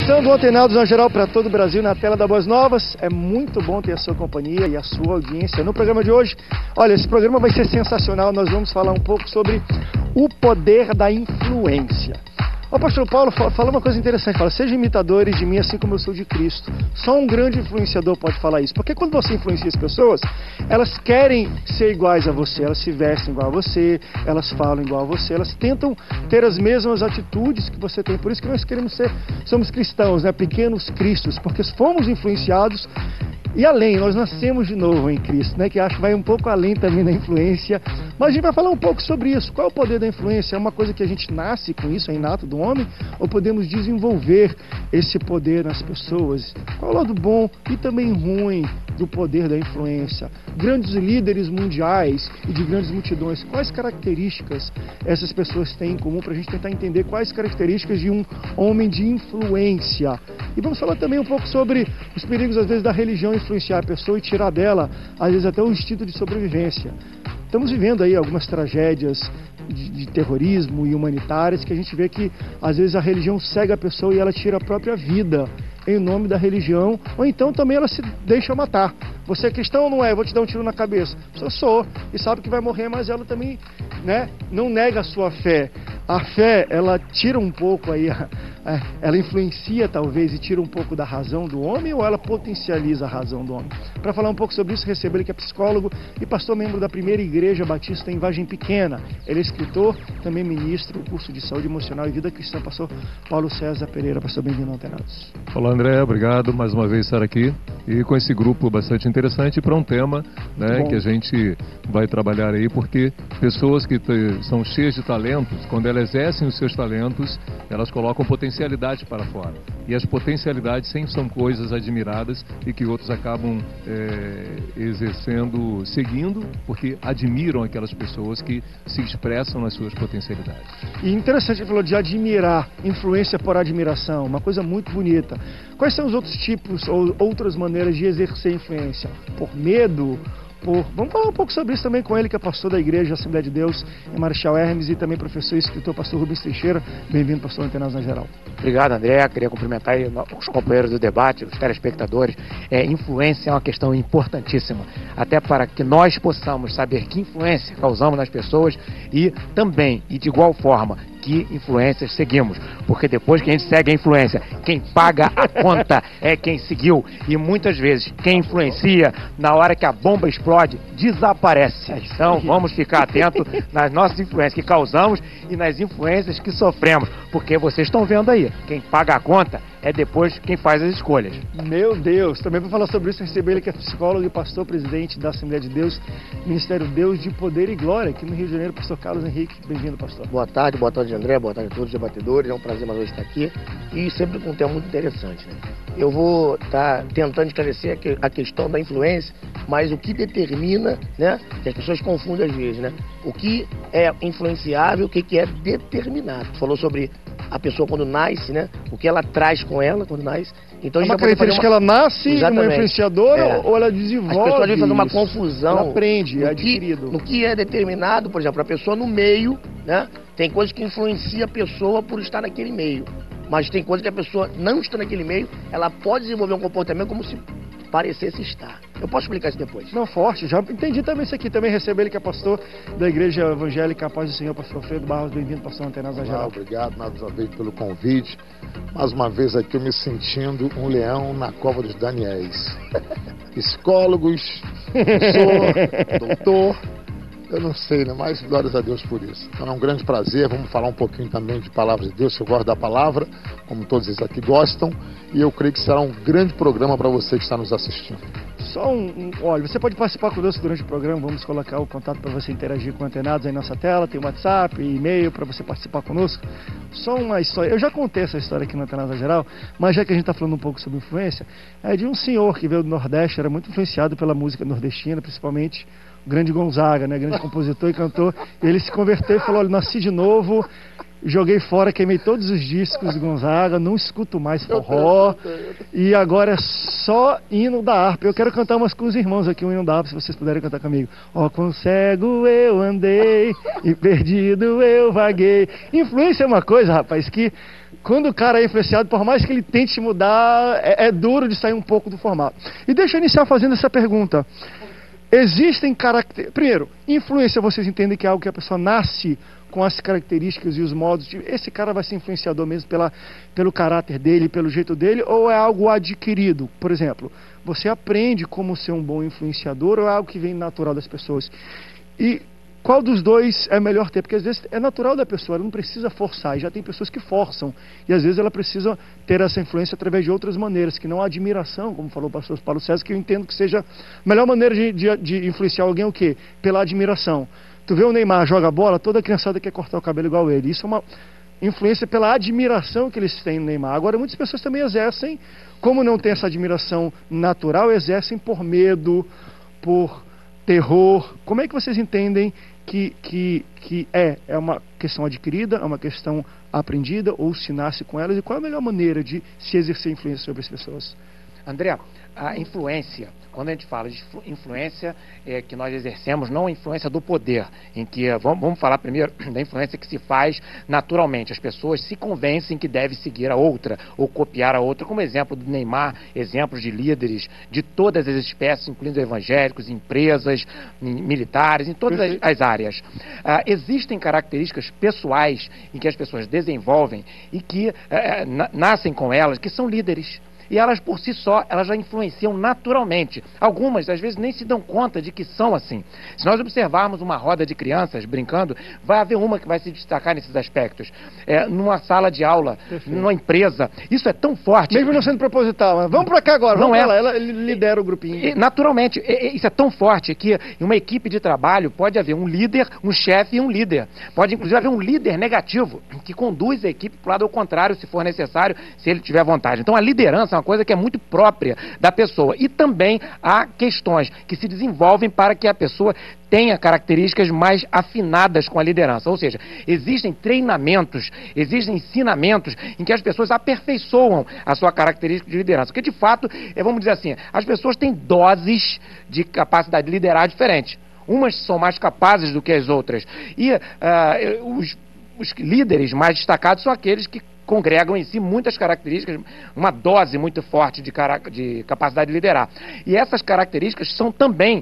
Começando o Antenados na geral para todo o Brasil na tela da Boas Novas. É muito bom ter a sua companhia e a sua audiência no programa de hoje. Olha, esse programa vai ser sensacional. Nós vamos falar um pouco sobre o poder da influência. O apóstolo Paulo fala uma coisa interessante, fala: sejam imitadores de mim assim como eu sou de Cristo. Só um grande influenciador pode falar isso, porque quando você influencia as pessoas, elas querem ser iguais a você, elas se vestem igual a você, elas falam igual a você, elas tentam ter as mesmas atitudes que você tem. Por isso que nós somos cristãos, né? Pequenos cristos, porque fomos influenciados. E além, nós nascemos de novo em Cristo, né? Que acho que vai um pouco além também da influência. Mas a gente vai falar um pouco sobre isso. Qual é o poder da influência? É uma coisa que a gente nasce com isso, é inato do homem? Ou podemos desenvolver esse poder nas pessoas? Qual é o lado bom e também ruim do poder da influência? Grandes líderes mundiais e de grandes multidões, quais características essas pessoas têm em comum, para a gente tentar entender quais características de um homem de influência? E vamos falar também um pouco sobre os perigos, às vezes, da religião influenciar a pessoa e tirar dela, às vezes, até o instinto de sobrevivência. Estamos vivendo aí algumas tragédias de terrorismo e humanitárias que a gente vê que, às vezes, a religião cega a pessoa e ela tira a própria vida em nome da religião, ou então também ela se deixa matar. Você é cristão ou não é? Eu vou te dar um tiro na cabeça. Eu sou, e sabe que vai morrer, mas ela também, né, não nega a sua fé. A fé, ela tira um pouco aí, ela influencia talvez e tira um pouco da razão do homem, ou ela potencializa a razão do homem? Para falar um pouco sobre isso, recebo ele, que é psicólogo e pastor membro da Primeira Igreja Batista em Vargem Pequena. Ele é escritor, também ministro do curso de Saúde Emocional e Vida Cristã. Pastor Paulo César Pereira. Pastor, bem-vindo ao Antenados. Olá, André, obrigado mais uma vez estar aqui e com esse grupo bastante interessante para um tema, né, que a gente vai trabalhar aí, porque pessoas que são cheias de talentos, quando elas exercem os seus talentos, elas colocam potencialidade para fora. E as potencialidades sempre são coisas admiradas e que outros acabam exercendo, seguindo, porque admiram aquelas pessoas que se expressam nas suas potencialidades. E interessante, ele falou de admirar, influência por admiração, uma coisa muito bonita. Quais são os outros tipos ou outras maneiras de exercer influência? Por medo? Vamos falar um pouco sobre isso também com ele, que é pastor da Igreja Assembleia de Deus em Marechal Hermes e também professor e escritor, pastor Rubens Teixeira. Bem-vindo, pastor Antenados na geral. Obrigado, André. Queria cumprimentar os companheiros do debate, os telespectadores. Influência é uma questão importantíssima, até para que nós possamos saber que influência causamos nas pessoas e também, e de igual forma, que influências seguimos, porque depois que a gente segue a influência, quem paga a conta é quem seguiu, e muitas vezes quem influencia, na hora que a bomba explode, desaparece. Então vamos ficar atentos nas nossas influências que causamos e nas influências que sofremos, porque vocês estão vendo aí, quem paga a conta é depois quem faz as escolhas. Meu Deus, também para falar sobre isso, receber ele, que é psicólogo e pastor presidente da Assembleia de Deus, Ministério Deus de Poder e Glória, aqui no Rio de Janeiro, pastor Carlos Henrique. Bem-vindo, pastor. Boa tarde André, boa tarde a todos os debatedores, é um prazer mais uma vez estar aqui e sempre com um tema muito interessante, né? Eu vou estar tentando esclarecer a questão da influência, mas o que determina, né, que as pessoas confundem às vezes, né? O que é influenciável, o que é determinado. Você falou sobre a pessoa quando nasce, né? O que ela traz com ela quando nasce. Então, é uma característica que ela nasce, exatamente, uma influenciadora, ou ela desenvolve? As pessoas vão fazer uma confusão. Ela aprende, é adquirido. No que é determinado, por exemplo, a pessoa no meio, né? Tem coisas que influenciam a pessoa por estar naquele meio. Mas tem coisas que a pessoa não está naquele meio, ela pode desenvolver um comportamento como se parecesse estar. Eu posso explicar isso depois. Não, forte. Já entendi também isso aqui. Também recebo ele, que é pastor da Igreja Evangélica Paz do Senhor, pastor Alfredo Barros. Bem-vindo, pastor Antenados na geral. Obrigado mais uma vez pelo convite. Mais uma vez aqui eu me sentindo um leão na cova dos Daniéis. Psicólogos, professor, doutor, eu não sei, né? Mas glórias a Deus por isso. Então é um grande prazer. Vamos falar um pouquinho também de palavras de Deus, que eu gosto da palavra, como todos eles aqui gostam. E eu creio que será um grande programa para você que está nos assistindo. Olha, você pode participar conosco durante o programa. Vamos colocar o contato para você interagir com Antenados aí na nossa tela. Tem WhatsApp, e-mail para você participar conosco. Só uma história, eu já contei essa história aqui no Antenados na geral, mas já que a gente está falando um pouco sobre influência, é de um senhor que veio do Nordeste, era muito influenciado pela música nordestina, principalmente o grande Gonzaga, né? Grande compositor e cantor. Ele se converteu e falou: olha, nasci de novo, joguei fora, queimei todos os discos do Gonzaga, não escuto mais forró, e agora é só hino da harpa. Eu quero cantar umas com os irmãos aqui, um hino da harpa, se vocês puderem cantar comigo. Ó, com cego eu andei e perdido eu vaguei. Influência é uma coisa, rapaz, que quando o cara é influenciado, por mais que ele tente mudar, é duro de sair um pouco do formato. E deixa eu iniciar fazendo essa pergunta. Existem características... Primeiro, influência, vocês entendem que é algo que a pessoa nasce com as características e os modos de... Esse cara vai ser influenciador mesmo pelo caráter dele, pelo jeito dele, ou é algo adquirido? Por exemplo, você aprende como ser um bom influenciador ou é algo que vem natural das pessoas? E qual dos dois é melhor ter? Porque às vezes é natural da pessoa, ela não precisa forçar, e já tem pessoas que forçam, e às vezes ela precisa ter essa influência através de outras maneiras, que não a admiração, como falou o pastor Paulo César, que eu entendo que seja a melhor maneira de influenciar alguém, o quê? Pela admiração. Tu vê o Neymar joga bola, toda criançada quer cortar o cabelo igual ele. Isso é uma influência pela admiração que eles têm no Neymar. Agora, muitas pessoas também exercem, como não tem essa admiração natural, exercem por medo, por terror. Como é que vocês entendem que é uma questão adquirida, é uma questão aprendida, ou se nasce com elas? E qual é a melhor maneira de se exercer influência sobre as pessoas? André, a influência, quando a gente fala de influência que nós exercemos, não a influência do poder, em que, vamos falar primeiro da influência que se faz naturalmente. As pessoas se convencem que deve seguir a outra, ou copiar a outra, como exemplo do Neymar, exemplos de líderes de todas as espécies, incluindo evangélicos, empresas, militares, em todas as áreas. Existem características pessoais em que as pessoas desenvolvem e que nascem com elas, que são líderes. E elas por si só, elas já influenciam naturalmente. Algumas, às vezes, nem se dão conta de que são assim. Se nós observarmos uma roda de crianças brincando, vai haver uma que vai se destacar nesses aspectos. Numa sala de aula, numa empresa. Isso é tão forte. Mesmo não sendo proposital, mas vamos para cá agora, vamos lá, ela lidera o grupinho. Naturalmente, isso é tão forte que em uma equipe de trabalho pode haver um líder, um chefe e um líder. Pode, inclusive, haver um líder negativo, que conduz a equipe para o lado ao contrário, se for necessário, se ele tiver vontade. Então, a liderança é uma coisa que é muito própria da pessoa. E também há questões que se desenvolvem para que a pessoa tenha características mais afinadas com a liderança. Ou seja, existem treinamentos, existem ensinamentos em que as pessoas aperfeiçoam a sua característica de liderança. Porque, de fato, vamos dizer assim, as pessoas têm doses de capacidade de liderar diferentes. Umas são mais capazes do que as outras. E os líderes mais destacados são aqueles que congregam em si muitas características, uma dose muito forte de capacidade de liderar. E essas características são também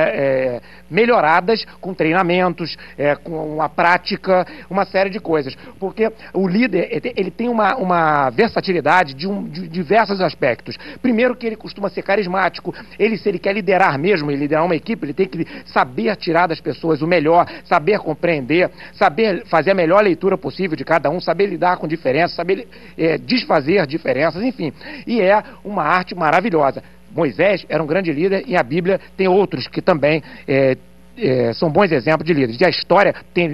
melhoradas com treinamentos, com a prática, uma série de coisas. Porque o líder, ele tem uma versatilidade de diversos aspectos. Primeiro que ele costuma ser carismático, se ele quer liderar mesmo, ele liderar uma equipe, ele tem que saber tirar das pessoas o melhor, saber compreender, saber fazer a melhor leitura possível de cada um, saber lidar com diferenças, saber desfazer diferenças, enfim. E é uma arte maravilhosa. Moisés era um grande líder e a Bíblia tem outros que também são bons exemplos de líderes. E a história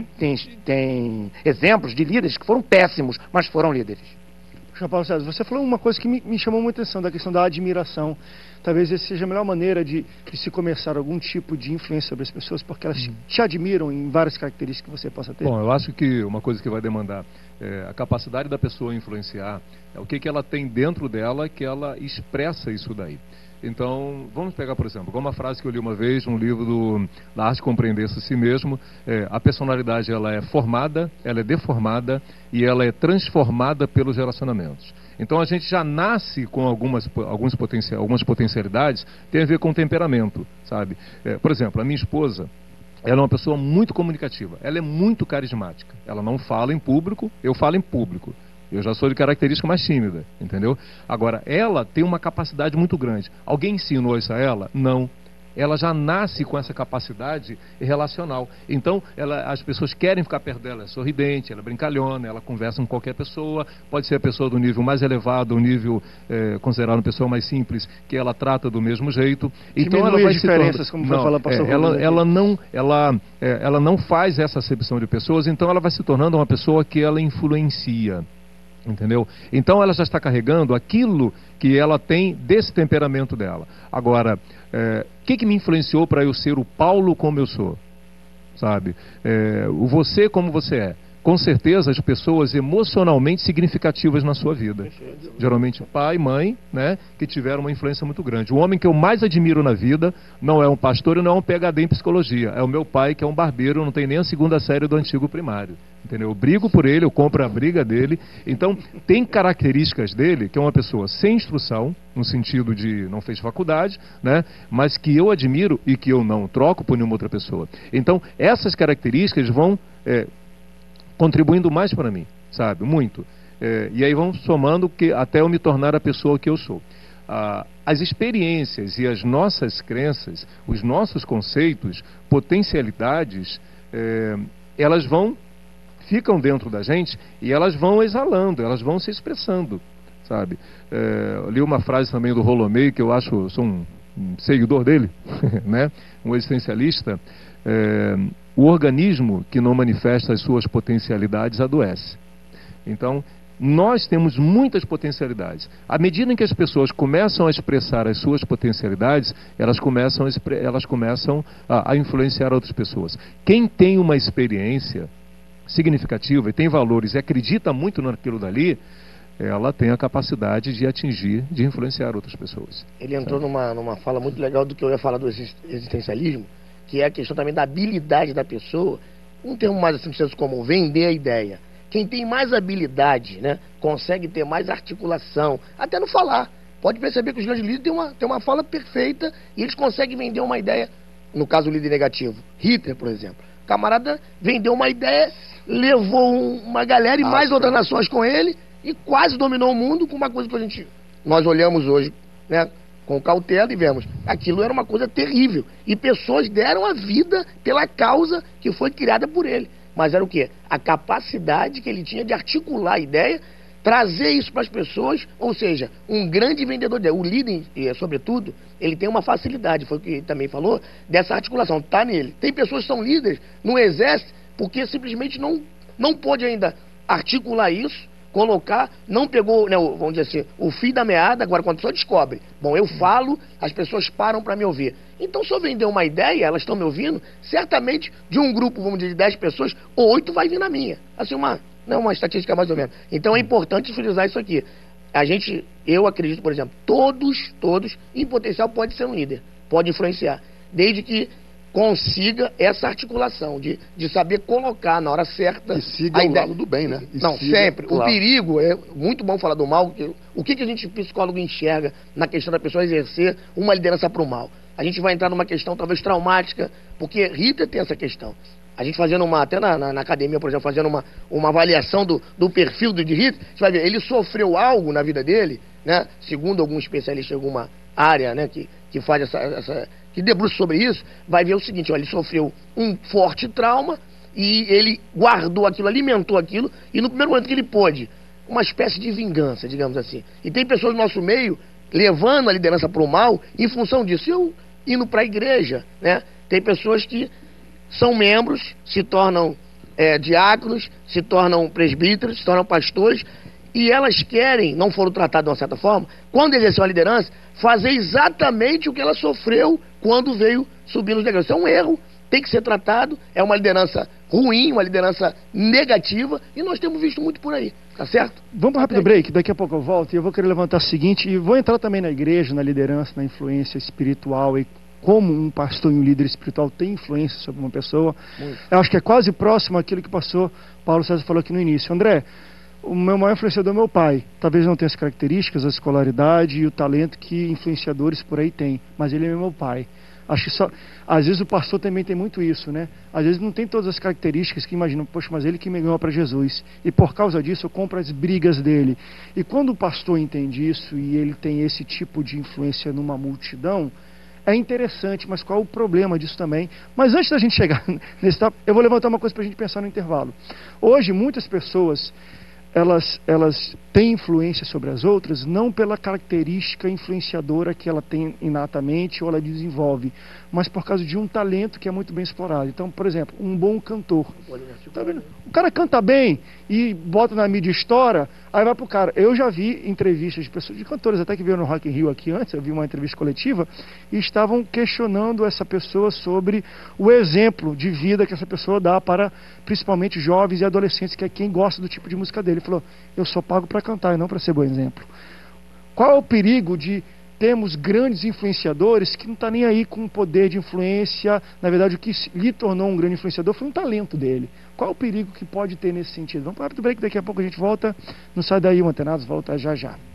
tem exemplos de líderes que foram péssimos, mas foram líderes. João Paulo César, você falou uma coisa que me chamou muita atenção, da questão da admiração. Talvez essa seja a melhor maneira de se começar algum tipo de influência sobre as pessoas, porque elas te admiram em várias características que você possa ter. Bom, eu acho que uma coisa que vai demandar a capacidade da pessoa influenciar, o que ela tem dentro dela que ela expressa isso daí. Então, vamos pegar, por exemplo, uma frase que eu li uma vez num livro da Arte de Compreender-se a Si Mesmo. A personalidade, ela é formada, ela é deformada e ela é transformada pelos relacionamentos. Então, a gente já nasce com algumas potencialidades, tem a ver com temperamento, sabe? Por exemplo, a minha esposa, ela é uma pessoa muito comunicativa, ela é muito carismática. Ela não fala em público, eu falo em público. Eu já sou de característica mais tímida, entendeu? Agora, ela tem uma capacidade muito grande. Alguém ensinou isso a ela? Não. Ela já nasce com essa capacidade relacional. Então, as pessoas querem ficar perto dela. Ela é sorridente, ela é brincalhona, ela conversa com qualquer pessoa. Pode ser a pessoa do nível mais elevado, o nível considerado uma pessoa mais simples, que ela trata do mesmo jeito. Então, ela vai diferenças, como foi falar para ela não faz essa acepção de pessoas, então ela vai se tornando uma pessoa que ela influencia. Entendeu? Então ela já está carregando aquilo que ela tem desse temperamento dela. Agora, o que me influenciou para eu ser o Paulo como eu sou? Sabe? O você como você é. com certeza, as pessoas emocionalmente significativas na sua vida. Geralmente pai, mãe, né, que tiveram uma influência muito grande. O homem que eu mais admiro na vida não é um pastor e não é um PhD em psicologia. É o meu pai, que é um barbeiro, não tem nem a 2ª série do antigo primário. Entendeu? Eu brigo por ele, eu compro a briga dele. Então, tem características dele, que é uma pessoa sem instrução, no sentido de não fez faculdade, né, mas que eu admiro e que eu não troco por nenhuma outra pessoa. Então, essas características vão contribuindo mais para mim, sabe? Muito. E aí vão somando até eu me tornar a pessoa que eu sou. As experiências e as nossas crenças, os nossos conceitos, potencialidades, elas ficam dentro da gente e elas vão exalando, elas vão se expressando, sabe? Eu li uma frase também do Rolomei, que eu acho, sou um seguidor dele, né? Um existencialista. O organismo que não manifesta as suas potencialidades adoece. Então, nós temos muitas potencialidades. À medida em que as pessoas começam a expressar as suas potencialidades, elas começam a influenciar outras pessoas. Quem tem uma experiência significativa e tem valores e acredita muito naquilo dali, ela tem a capacidade de atingir, de influenciar outras pessoas. Ele entrou numa fala muito legal do que eu ia falar do existencialismo, que é a questão também da habilidade da pessoa. Um termo mais assim, comum, vender a ideia. Quem tem mais habilidade, né, consegue ter mais articulação, até no falar. Pode perceber que os grandes líderes têm uma fala perfeita e eles conseguem vender uma ideia, no caso do líder negativo. Hitler, por exemplo. O camarada vendeu uma ideia, levou uma galera e mais outras nações com ele e quase dominou o mundo com uma coisa que nós olhamos hoje, né, com cautela e vemos. Aquilo era uma coisa terrível. E pessoas deram a vida pela causa que foi criada por ele. Mas era o quê? A capacidade que ele tinha de articular a ideia, trazer isso para as pessoas, ou seja, um grande vendedor de ideia. O líder, sobretudo, ele tem uma facilidade, foi o que ele também falou, dessa articulação, está nele. Tem pessoas que são líderes no exército porque simplesmente não pôde ainda articular isso, colocar, não pegou, né, vamos dizer assim, o fio da meada. Agora quando a pessoa descobre, bom, eu falo, as pessoas param para me ouvir. Então, se eu vender uma ideia, elas estão me ouvindo, certamente de um grupo, vamos dizer, de 10 pessoas, 8 vai vir na minha. Assim, uma estatística mais ou menos. Então é importante frisar isso aqui. Eu acredito, por exemplo, todos, em potencial, pode ser um líder, pode influenciar, desde que consiga essa articulação de saber colocar na hora certa. E siga o lado do bem, né? Sempre. O perigo, é muito bom falar do mal. O que a gente, psicólogo, enxerga na questão da pessoa exercer uma liderança para o mal? A gente vai entrar numa questão talvez traumática, porque Hitler tem essa questão. A gente fazendo até na academia, por exemplo, fazendo uma avaliação do perfil de Hitler, você vai ver, ele sofreu algo na vida dele, né? Segundo algum especialista em alguma área, né, que faz que debruça sobre isso, vai ver o seguinte: olha, ele sofreu um forte trauma e ele guardou aquilo, alimentou aquilo, e no primeiro momento que ele pôde, uma espécie de vingança, digamos assim. E tem pessoas no nosso meio levando a liderança para o mal em função disso. Eu indo para a igreja, né? Tem pessoas que são membros, se tornam diáconos, se tornam presbíteros, se tornam pastores, e elas querem, não foram tratadas de uma certa forma, quando exerceu a liderança, fazer exatamente o que ela sofreu quando veio subindo os degraus. Isso é um erro, tem que ser tratado, é uma liderança ruim, uma liderança negativa, e nós temos visto muito por aí, tá certo? Vamos para um rápido break, daqui a pouco eu volto, e eu vou querer levantar o seguinte, e vou entrar também na igreja, na liderança, na influência espiritual, e como um pastor e um líder espiritual tem influência sobre uma pessoa. Muito. Eu acho que é quase próximo àquilo que o pastor Paulo César falou aqui no início. André, o meu maior influenciador é meu pai. Talvez não tenha as características, a escolaridade e o talento que influenciadores por aí têm, mas ele é meu pai. Acho que às vezes o pastor também tem muito isso, né? Às vezes não tem todas as características que imaginam, poxa, mas ele que me ganhou para Jesus. E por causa disso eu compro as brigas dele. E quando o pastor entende isso e ele tem esse tipo de influência numa multidão, é interessante, mas qual é o problema disso também? Mas antes da gente chegar nesse tópico, eu vou levantar uma coisa para a gente pensar no intervalo. Hoje, muitas pessoas, elas têm influência sobre as outras, não pela característica influenciadora que ela tem inatamente ou ela desenvolve, mas por causa de um talento que é muito bem explorado. Então, por exemplo, um bom cantor. Tá vendo? cara canta bem e bota na mídia, estoura, aí vai pro cara. Eu já vi entrevistas de pessoas, de cantores até que veio no Rock in Rio aqui antes, eu vi uma entrevista coletiva, e estavam questionando essa pessoa sobre o exemplo de vida que essa pessoa dá para principalmente jovens e adolescentes, que é quem gosta do tipo de música dele. Ele falou, eu sou pago para cantar e não para ser bom exemplo. Qual é o perigo de termos grandes influenciadores que não está nem aí com o poder de influência? Na verdade, o que lhe tornou um grande influenciador foi um talento dele. Qual é o perigo que pode ter nesse sentido? Vamos para o break, daqui a pouco a gente volta. Não sai daí, o Antenados volta já já.